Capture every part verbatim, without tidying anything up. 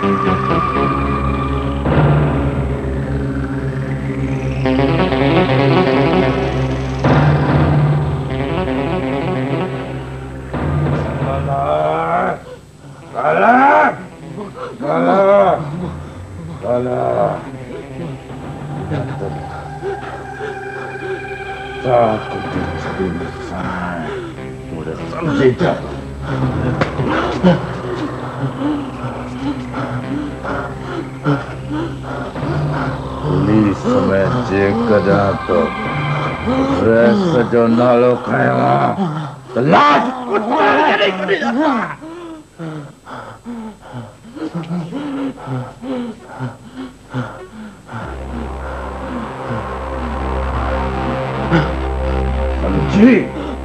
Police में check करा तो प्रेस जो नालो खाया तो लाश कुत्ता नहीं करी जाता। समझी?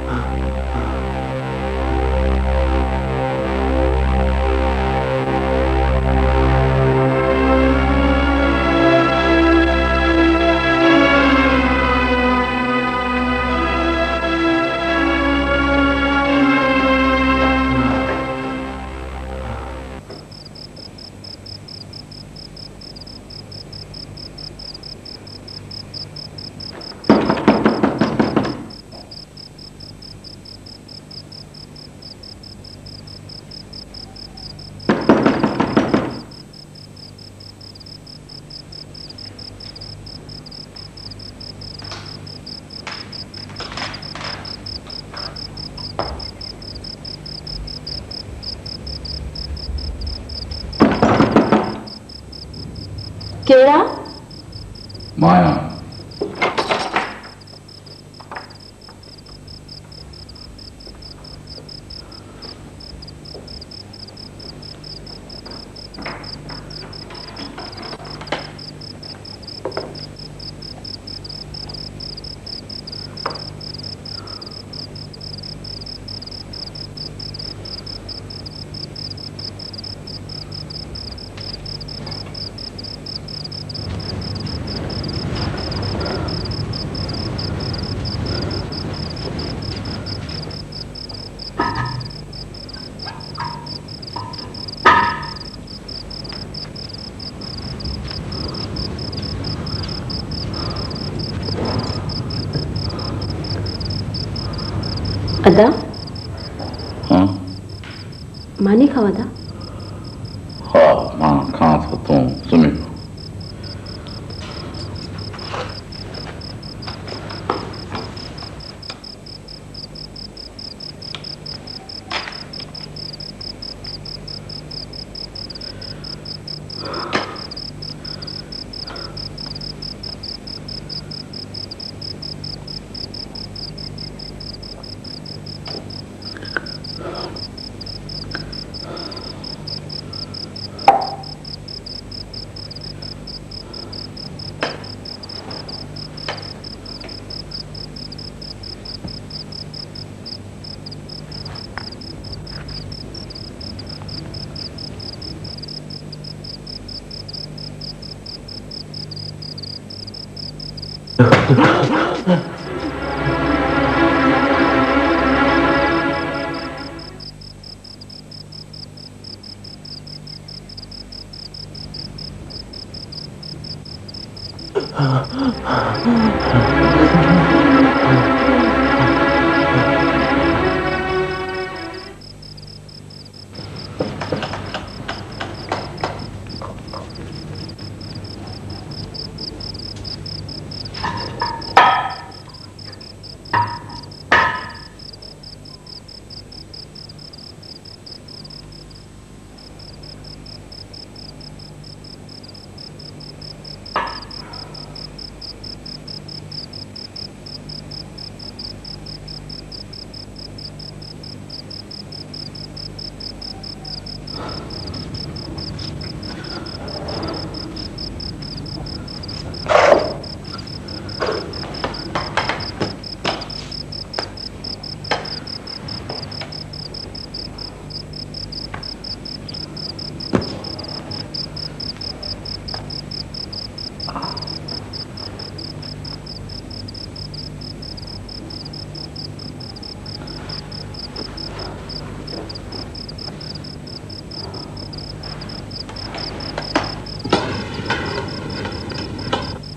केड़ा? माया। अदा? हाँ? मानी खावा था? हाँ, मां खां तो तू सुमी।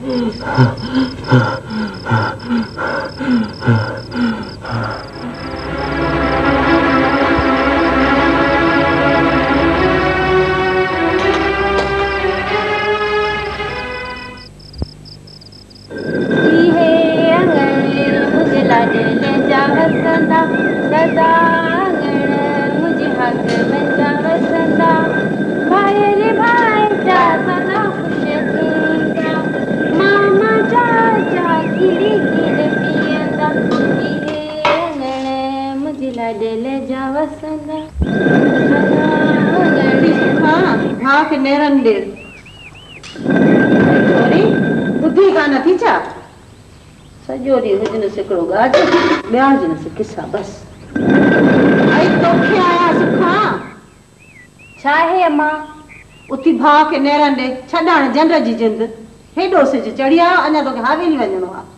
बुद्धि का नथी छा सजोरी हुजन सिकड़ो गाज ब्याज न से किस्सा बस आई तोखे आया सुखा छा है अम्मा उती भा के नेरन दे छडाण जंड जी जिंद हेडो से चढ़िया अना तो हावेली वजनो आ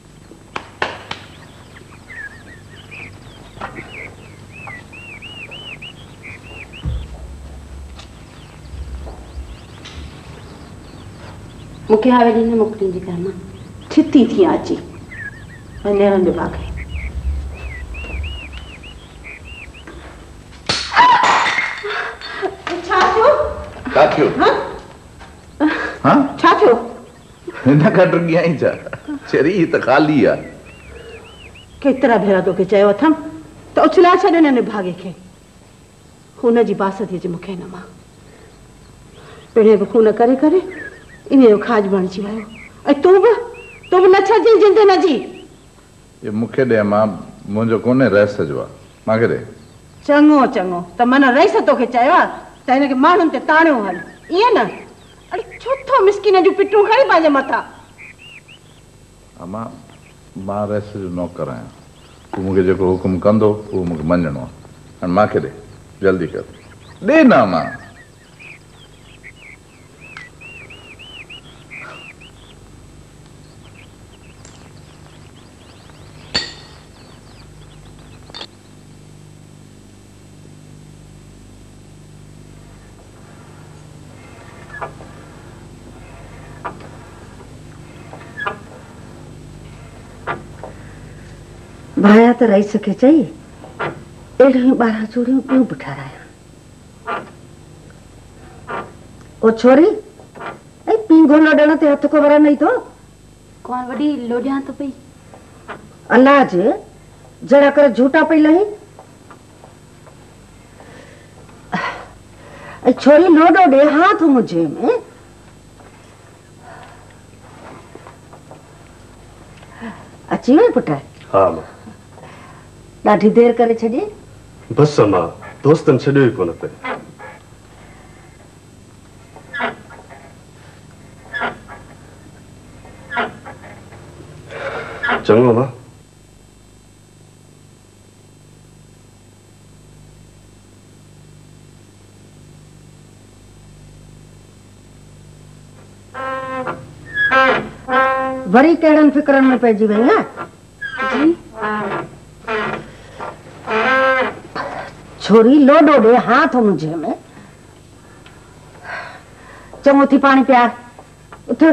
मुखे हावेली ने मोकली जी करना छिती थी आची नेरन दे भागे क्या थियो? हाँ? हाँ? क्या थियो? इन्ना कट गया ही जा चरी तो खाली है केतरा भेरा तो के चयो थम तो उछला छडे ने भागे के खून जी बास थी जे मुखे न मां पेणे भी खून करे करे इन जो खाज बणजी वयो ए तू भी तू भी न छजी जिंद न जी ये मुखे दे मां मुंजो कोने रह सजवा मागे दे चंगो चंगो त मन रईस तो के चयो त इन के मानुन ते ताणो हल ये न अरे छोथो मिस्किन जो पिटू खड़ी पाजे मथा अमा मां रस जो नौकर आया तू मुके जो हुकुम कंदो वो मुके मञणो है मां के दे जल्दी कर दे ना मां भाया तो रही सके चाहिए एड़ी बारह चूड़ियों क्यों बिठा रहा ओ छोरी ए पिंगो लोडण ते हथ को बरा नहीं तो कौन वडी लोडिया तो पई अल्लाह जे जड़ा कर झूठा पई लही ए छोरी लोडो दे हाथ मुझे में अच्छी है पुटा हाँ मां ॾाढी देर करे छॾी बस मां दोस्तन छॾियो ई कोन पे चङो मां वरी कहिड़नि फिक्रनि में पइजी वई है जी छोरी लोडो दे हाथ मुझे में चङो थी पानी प्यार उठ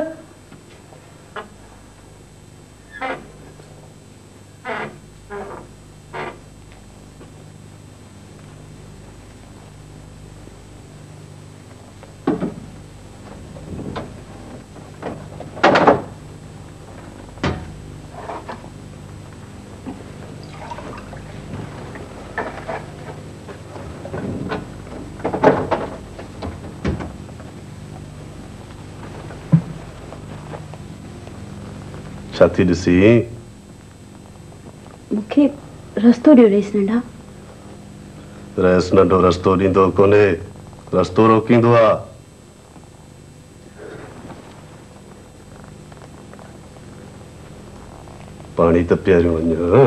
छाती ॾिसी मुखे रस्तो ॾियो रेस नंढा रस नंढो रस्तो ॾींदो कोने रस्तो रोकींदो आहे पानी त पियारियो वञ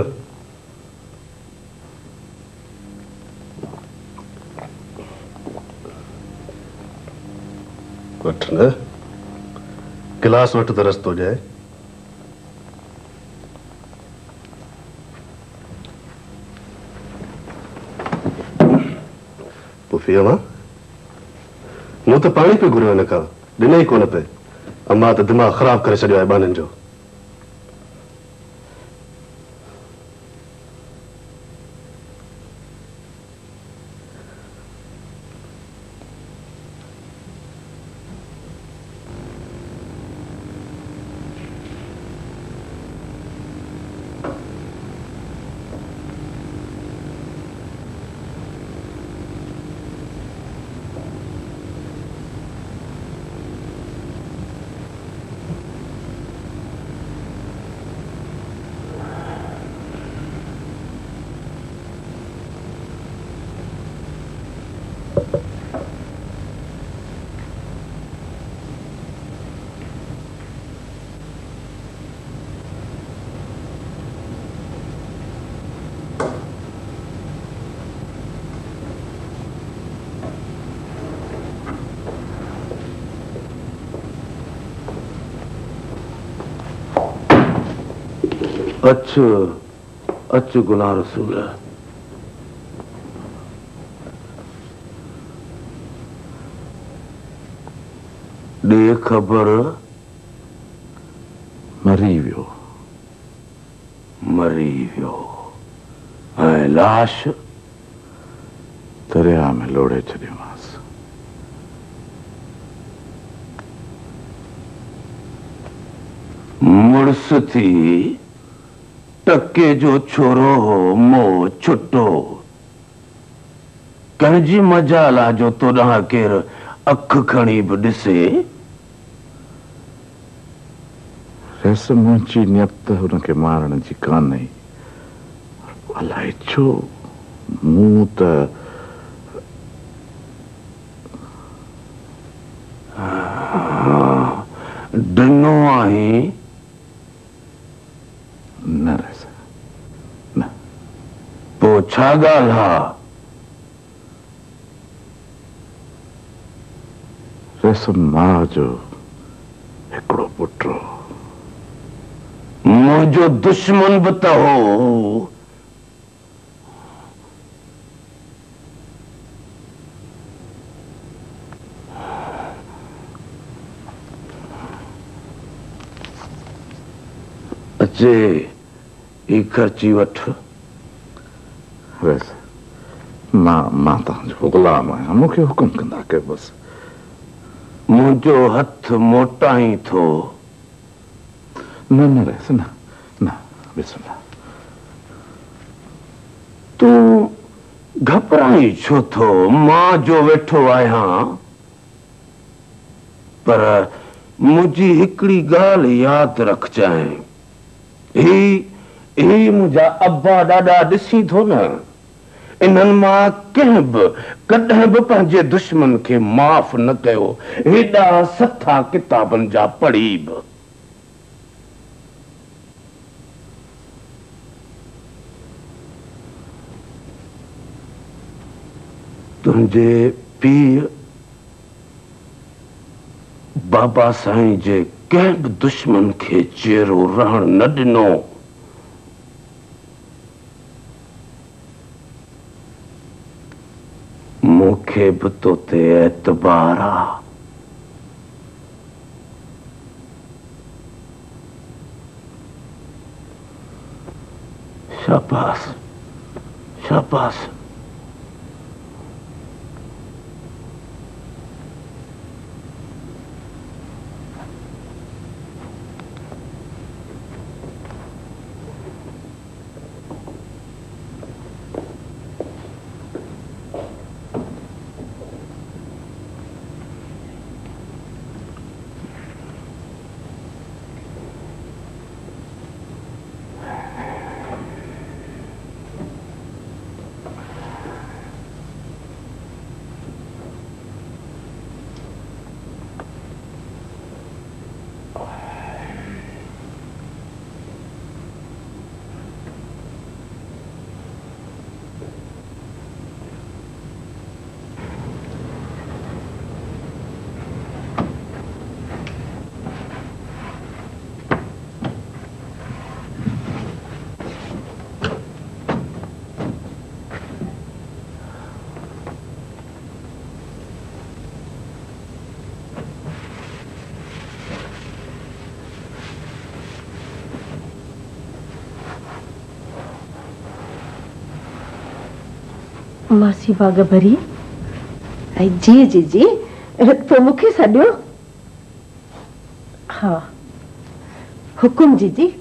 वठ न गिलास वठ त रस्तो ॾिए पुफिया मां मूं त पाणी पे घुरियो हिन खां ॾिनई कोन पे अम्मा तो दिमाग़ ख़राब करे छॾियो आहे बाननि जो। अच अच गुलाम रसूल, दे खबर मरी वियो मरी वियो ऐं लाश दरिया में लोड़े छॾियोमांसि। मुड़स थी टके जो छोरो हो मो छुट्टो, कंहिंजी मजाल आहे जो तोॾां केर अख खणी बि ॾिसे। रस मुंहिंजी नियत हुनखे मारण जी कान्हे, अलाए छो मूं त ॾिनो आहे न रस न। पोइ छा ॻाल्हि आहे? रस मां जो हिकिड़ो पुट हो, मुंहिंजो दुश्मन बि त हो। अचे ही खर्ची वठ। बस मां मां तव्हांजो गुलाम आहियां, मूंखे हुकुम कंदा कयो बस। मुंहिंजो हथ मोटा ई थो। न न रस न न बिस्मिल्लाह। तूं घबराई छो थो? मां जो वेठो आहियां। पर मुंहिंजी हिकिड़ी ॻाल्हि यादि रखजांइ, ही ही मुंहिंजा अब्बा ॾाॾा ॾिसी थो न, इन्हनि मां कंहिं बि कॾहिं बि पंहिंजे दुश्मन खे माफ़ न कयो, हेॾा सथा किताबनि जा पढ़ी बि। तुंहिंजे पीउ बाबा साईं जे कंहिं बि दुश्मन खे चेरो रहण न ॾिनो। मूंखे बि तो ते एतबार आहे। शाबाश शाबाश। मासी बाग भरी। ऐं जी जी जी तो मूंखे सॾियो। हाँ हुकुम जी जी।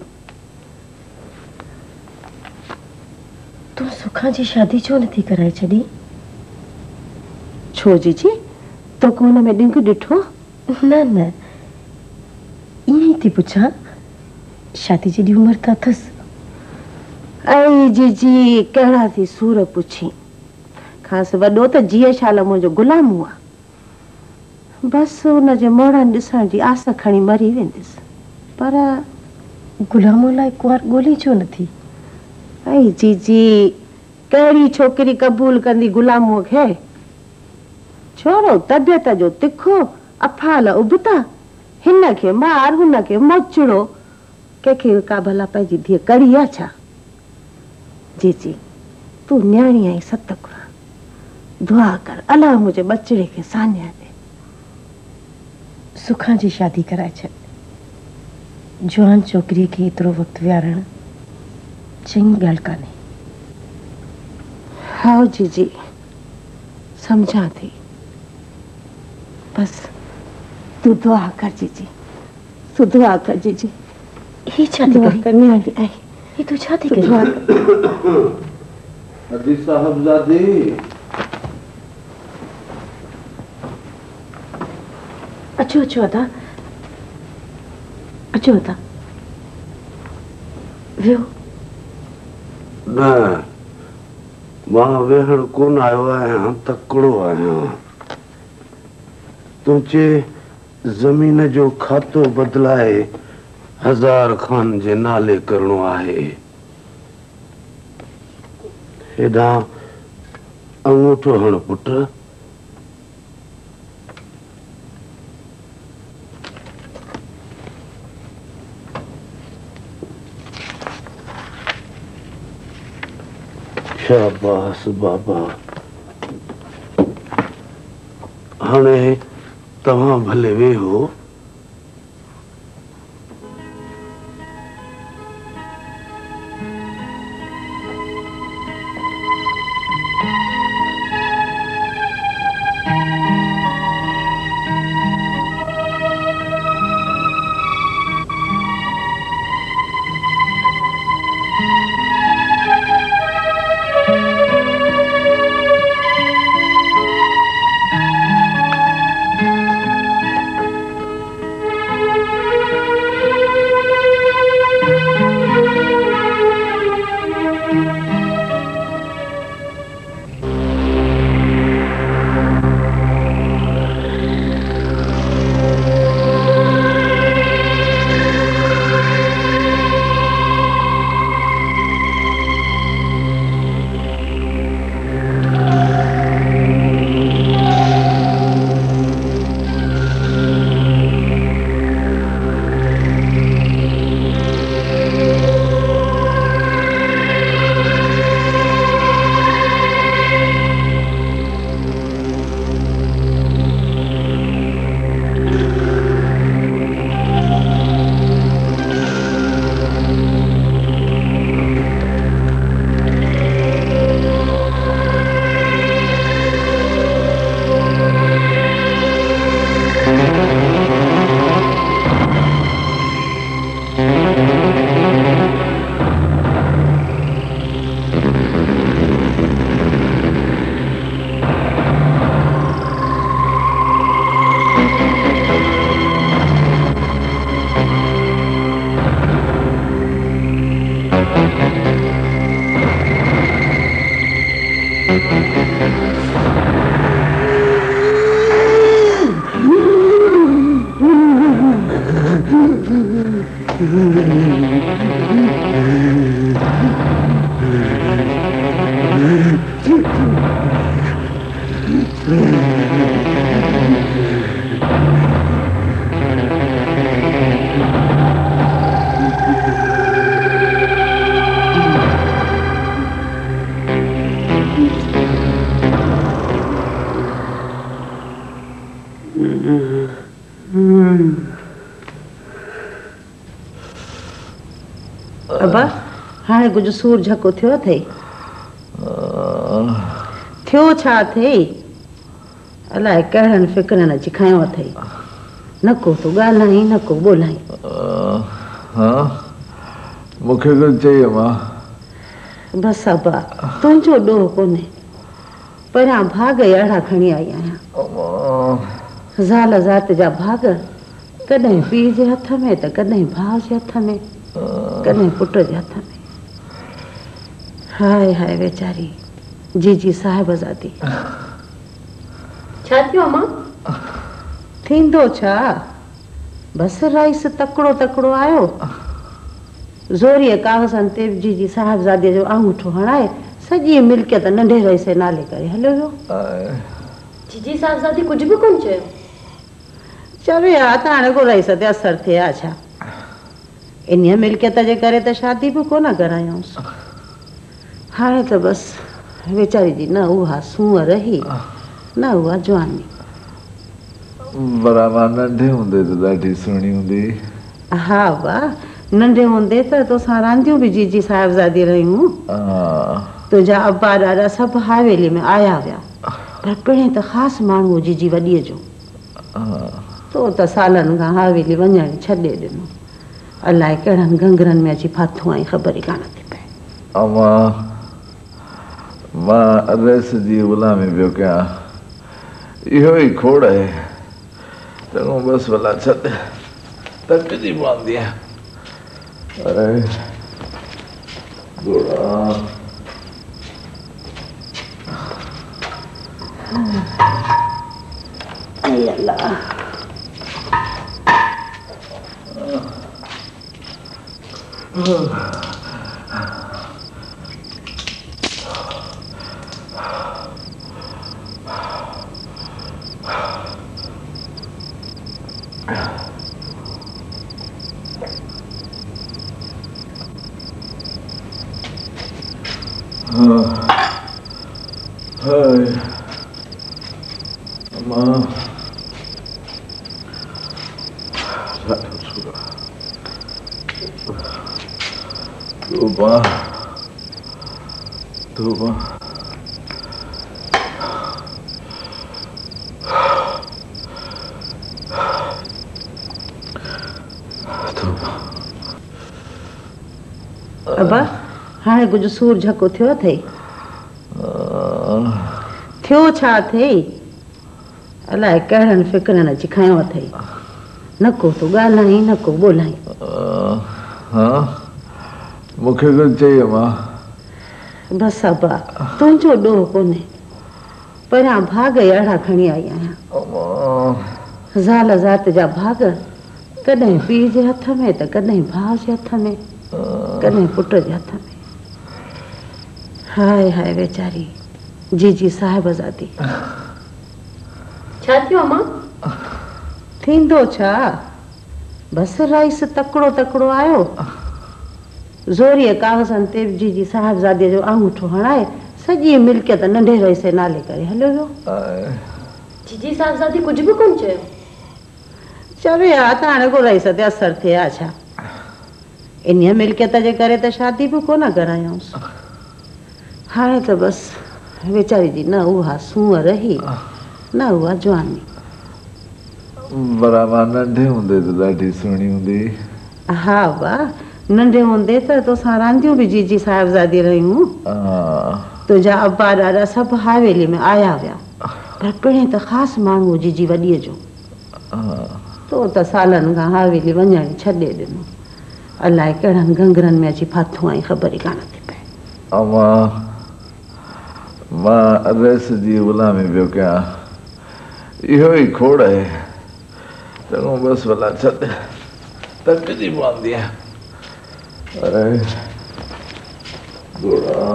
तू सुखा जी शादी छो नथी कराए छॾी? छो जी जी तो को हुन में ॾिंग ॾिठो? न न ईअं ई थी पुछां, शादी जी उम्र त अथसि। ऐं जी जी कहिड़ा थी सूर पुछी। ख़ासि वॾो त जीअ शाल मुंहिंजो गुलाम हुआ। बसि हुनजे मोड़नि ॾिसण जी आस खणी मरी वेंदसि। पर गुलाम लाइ कुंवार ॻोल्ही छो नथी? ऐं जी जी कहिड़ी छोकिरी क़बूल कंदी गुलामूअ खे? छोरो तबियत जो तिखो अफाल उबता, हिन खे मार हुन खे मोचड़ो, कंहिंखे का भला पंहिंजी धीअ कड़ी आहे छा? जी जी तूं न्याणी आई सतगुर, दुआ कर अलाह मुंहिंजे बचड़े खे सान्या दे। सुखा जी शादी कराए छॾ। जवान छोकिरीअ खे एतिरो वक़्तु विहारणु चङी ॻाल्हि कान्हे। हाँ जी जी समझा थी। बस तू दुआ कर जी जी, तू दुआ कर जी जी। ही छा थी दुआ करी? कर न्याणी आई। ही तू छा थी तू करी? दुआ कर। अदी साहबजादी अचो अचो अदा, अचो अदा, वियो। न मां वेहण कोन आयो आहियां, तकिड़ो आहियां। तुंहिंजे ज़मीन जो खातो बदिलाए हज़ार खान जे नाले करणो आहे। हेॾां अंगूठो हण पुट। शाबाश बाबा। हाणे तव्हां भले वेहो। अबा हाणे कुछ सूर झको थियो अथई? थियो छा थिए अलाए कहिड़नि फिक्रनि अची खयो अथई न को तूं ॻाल्हाई न को ॿोलाई हा मूंखे कुझु चई अम्मा बसि अबा तुंहिंजो ॾोह कोन्हे परियां भाग अहिड़ा खणी आई आहियां ज़ाल ज़ात जा भाग कॾहिं पीउ जे हथ में त कॾहिं भाउ जे हथ में कॾहिं पुट जे हथ में हाय हाय वीचारी जी जी साहिबज़ादी छा थियो अम्मा थींदो छा बसि राइस तकिड़ो तकिड़ो आयो ज़ोरीअ कागज़नि ते जी जी साहिबज़ादीअ जो अंगूठो हणाए सॼी मिल्कियत नंढे रईस जे नाले करे हलियो वियो जीजी साहिबज़ादी कुझु बि कोन चयो चवे हा त हाणे को रईस ते असरु थिए हा छा इन मिल्कियत जे करे त शादी बि कोन करायूंसि हाणे त बसि वीचारी जी न उहा सूंहं रही न उहा जवानी बराबरि नंढे हूंदे त ॾाढी सुहिणी हूंदी हा वाह नंढे हूंदे त तोसां रांदियूं बि जीजी साहिबज़ादी रहियूं तुंहिंजा अब्बा ॾाॾा सभु हवेली में आया विया पर पिणे त ख़ासि माण्हू जीजी वॾीअ जो तो त सालनि खां हवेली वञण छॾे ॾिनो अलाए कहिड़नि गंगरनि में अची फाथूं आई ख़बर ई कान थी पए अम्मा मां अरेस जी ग़ुलामी पियो कयां इहो ई खोड़ आहे चङो बसि भला छॾ तकजी पवंदी अरे घोड़ा अल्लाह Hai, Mama. Tuba, Tuba. अबा हाणे कुझु सूर झको थियो अथई थियो छा थिए अलाए कहिड़नि फिक्रनि अची खयो अथई न को तूं ॻाल्हाई न को ॿोलाई हा मूंखे कुझु चई अम्मा बसि अबा तुंहिंजो ॾोह कोन्हे परियां भाग अहिड़ा खणी आई आहियां ज़ाल ज़ात जा भाग कॾहिं पीउ जे हथ में त कॾहिं भाउ जे हथ में कॾहिं पुट जे हथ में हाय हाय वीचारी जी जी साहिबज़ादी छा थियो अम्मा थींदो छा बसि राइस तकिड़ो तकिड़ो आयो ज़ोरीअ कागज़नि ते जी जी साहिबज़ादीअ जो अंगूठो हणाए सॼी मिल्कियत नंढे रईस जे नाले करे हलियो वियो जीजी साहिबज़ादी कुझु बि कोन चयो चवे हा त हाणे को रईस ते असरु थिए हा छा इन मिल्कियत जे करे त शादी बि कोन करायूंसि हाणे त बसि वीचारी जी न उहा सूंहं रही न उहा जवानी बराबरि नंढे हूंदे त ॾाढी सुहिणी हूंदी हा वाह नंढे हूंदे त तोसां रांदियूं बि जीजी साहिबज़ादी रहियूं तुंहिंजा अब्बा ॾाॾा सभु हवेली में आया विया पर पिणे त ख़ासि माण्हू जीजी वॾीअ जो तो त सालनि खां हवेली वञण छॾे ॾिनो अलाए कहिड़नि गंगरनि में अची फाथूं आई ख़बर ई कान थी पए अम्मा मां अरेस जी ग़ुलामी पियो कयां इहो ई खोड़ आहे चङो बसि भला छॾ तकजी पवंदी अरे घोड़ा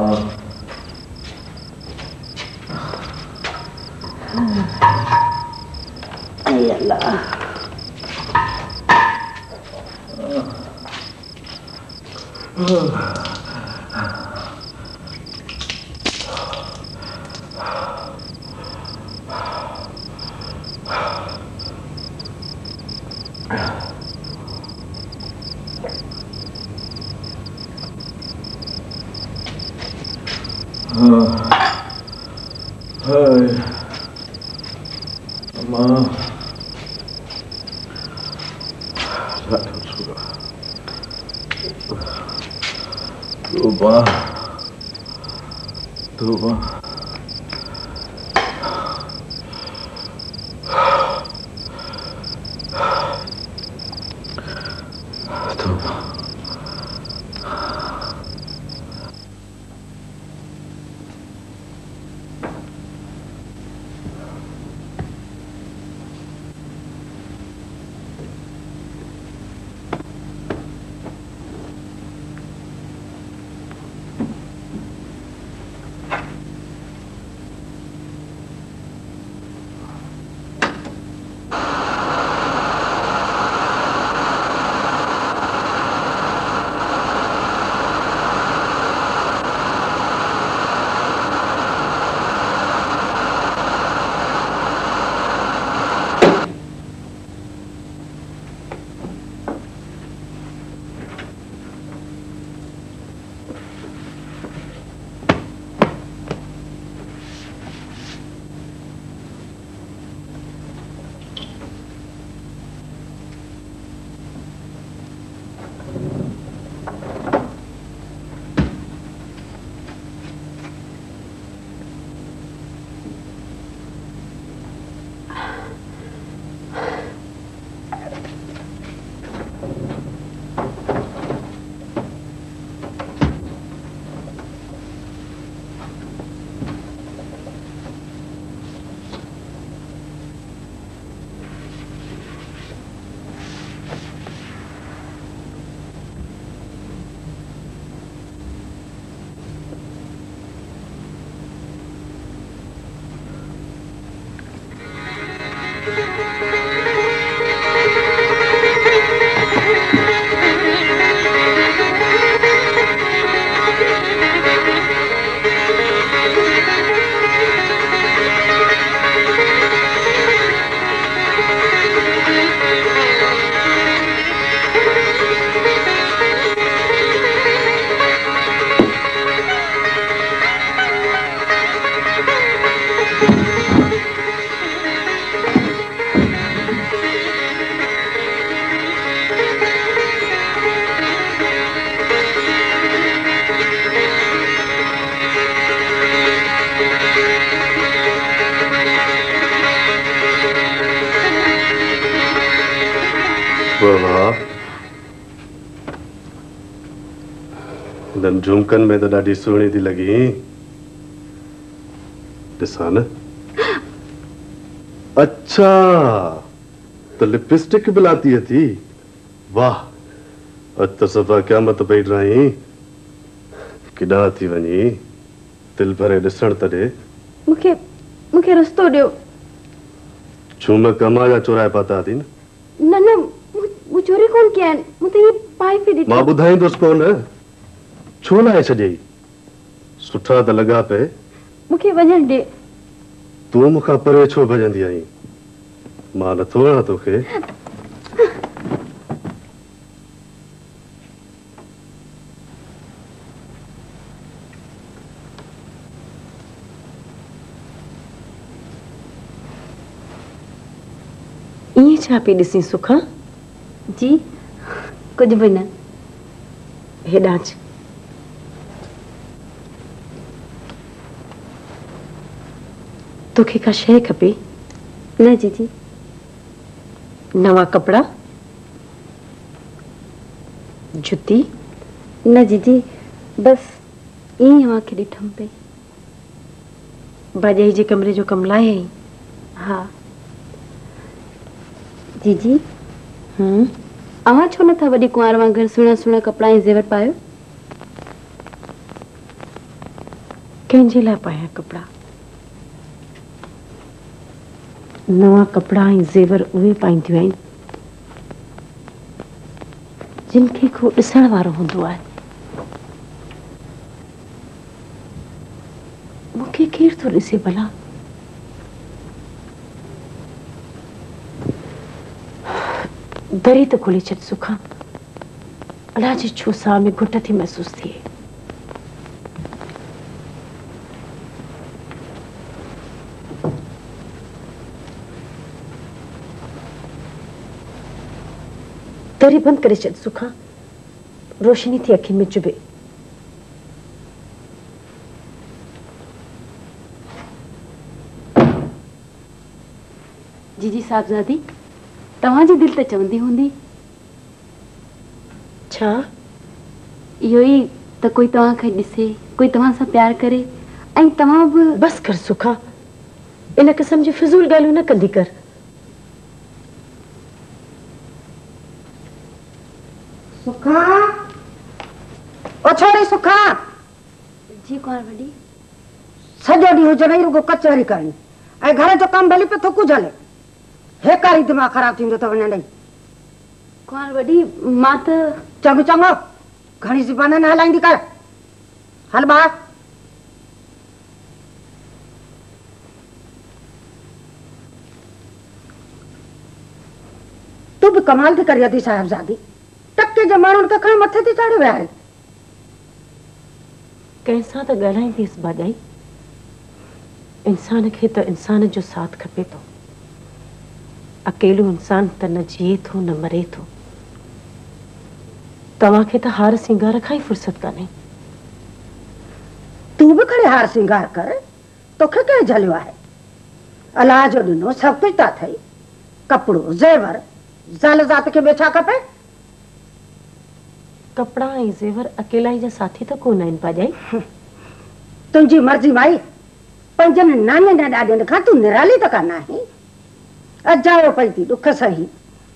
अल्लाह Tuba. Tuba. Tuba. हिननि झुमकनि में त ॾाढी सुहिणी थी लॻी। ॾिसां न। अच्छा त लिपस्टिक बि लाती थी। वाह अॼु त सफ़ा क़यामत पई ड्राई। किॾां थी वञी दिलि भरे ॾिसण त ॾे। मूंखे मूंखे रस्तो ॾियो। झूम कमा जा चुराए पाता थी न। न न मूं चोरी कोन कया आहिनि। मूं त इहे पाए पई ॾिठी। मां ॿुधाईंदुसि कोन छो लाइ छॾियई। सुठा त लॻा पे। मूंखे वञण ॾे। तूं मूंखां परे छो भॼंदी आहीं? मां नथो वणां तोखे। इएं छा पई ॾिसी सुखा? जी कुझु बि न। हेॾां अच। तोखे का शइ खपे? न जीजी। नवा कपड़ा? जुती? न जीजी बस ईअं अवांखे ॾिठमि पई। भाॼाई जे कमरे जो कमु लाहे आई? हा जीजी। हम्म अवां छो नथा वॾी कुंवार वांगुरु सुहिणा सुहिणा कपिड़ा ऐं ज़ेवर पायो? कंहिंजे लाइ पाया कपिड़ा? नवा कपिड़ा ऐं ज़ेवर उहे पाईंदियूं आहिनि जिन खे को ॾिसण वारो हूंदो आहे। मूंखे केरु थो ॾिसे भला? दरी त खोले छॾ सुखा। अलाह जे छो साह में घुट थी महसूस थिए। दरी बंद करे छॾ सुखा, रोशनी थी अखियुनि में चुभे। जीजी साहबजादी, तव्हांजी दिलि त चवंदी हूंदी छा? इहो ई त कोई तव्हांखे ॾिसे, कोई तव्हां सां प्यार करे ऐं तव्हां बि। बस कर सुखा, इन क़िस्म जी फिज़ूल ॻाल्हियूं न कंदी कर। सुखा, ओ छोरी सुखा। जी कुंवर वॾी। सॼो ॾींहुं हुजे नहीं रुगो कचहरी करणी ऐं घर जो कमु भली पे थुकू झले, हेकारी दिमाग़ ख़राब थींदो अथव नंढई। कुंवर वॾी, मां त चङो चङो घणी ज़बान न हलाईंदी कर। हल ॿार। तूं बि कमाल थी करी अथी साहिबजादी, टके जे माण्हुनि खे खणी मथे ते चाढ़े विया आहिनि। कंहिंसां त ॻाल्हाईंदीसि भाॼाई, इंसान खे त इंसान जो साथ खपे थो। अकेलो इंसान त न जिए थो न मरे थो। तव्हांखे त हार सिंगार खां ई फुर्सत कान्हे। तूं बि खणी हार सिंगार कर, तोखे कंहिं झलियो आहे? अलाह जो ॾिनो सभु कुझु था अथई, कपिड़ो ज़ेवर, ज़ाल ज़ात खे ॿियो छा खपे? कपिड़ा ऐं ज़ेवर अकेला ई जा साथी त कोन आहिनि भाॼाई। तुंहिंजी मर्ज़ी माई, पंजनि नाननि ॾाॾनि खां तूं निराली त कान आहीं। अजायो पई थी ॾुख सही।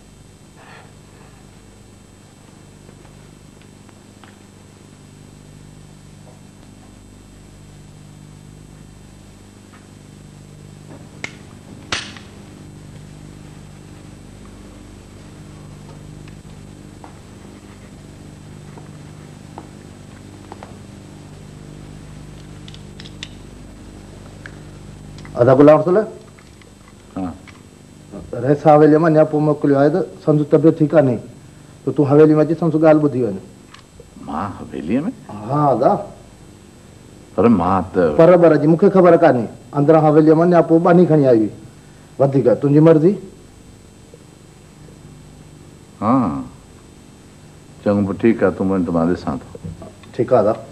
अदा गुलाम रसूल हाँ रहसा हवेली में अञा पोइ मोकिलियो आहे त संदसि तबियत ठीकु आहे त तूं हवेली में अची संदसि ॻाल्हि ॿुधी वञ। मां हवेलीअ में? हा अदा, पर मां त पर बर जी मूंखे ख़बर कान्हे। अंदरां हवेलीअ में अञा पोइ बानी खणी आई हुई। वधीक तुंहिंजी मर्ज़ी। हाँ चङो पोइ ठीकु आहे, तूं वञ त मां ॾिसां थो। ठीकु आहे अदा।